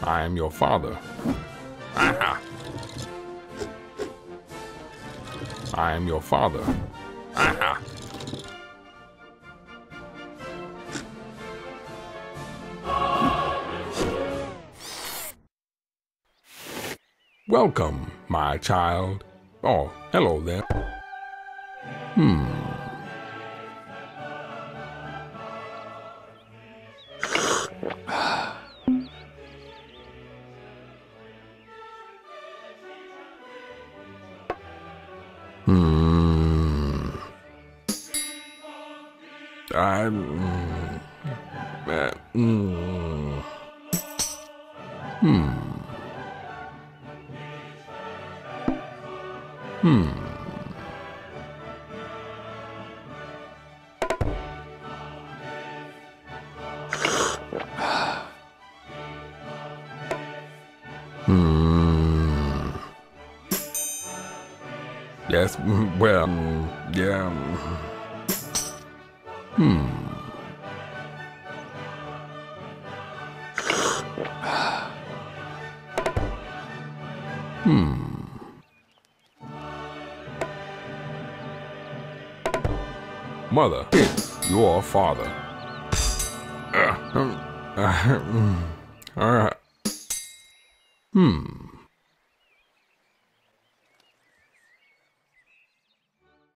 I am your father. Aha. I am your father. Aha. Welcome, my child. Oh, hello there. Hmm. Yes, well, yeah. Mother, your father. Hmm.